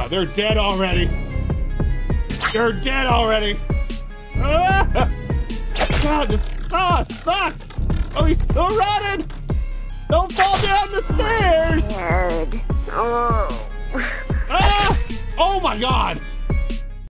Oh, they're dead already. They're dead already. Ah! God, this saw sucks. Oh, he's still running. Don't fall down the stairs. Weird. Oh. Ah! Oh my God.